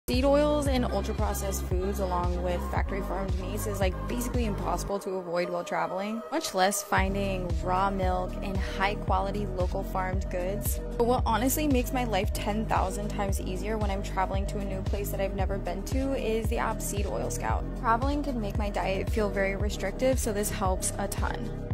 Seed oils and ultra-processed foods along with factory-farmed meats is like basically impossible to avoid while traveling, much less finding raw milk and high-quality local farmed goods. But what honestly makes my life 10,000 times easier when I'm traveling to a new place that I've never been to is the app Seed Oil Scout. Traveling can make my diet feel very restrictive, so this helps a ton.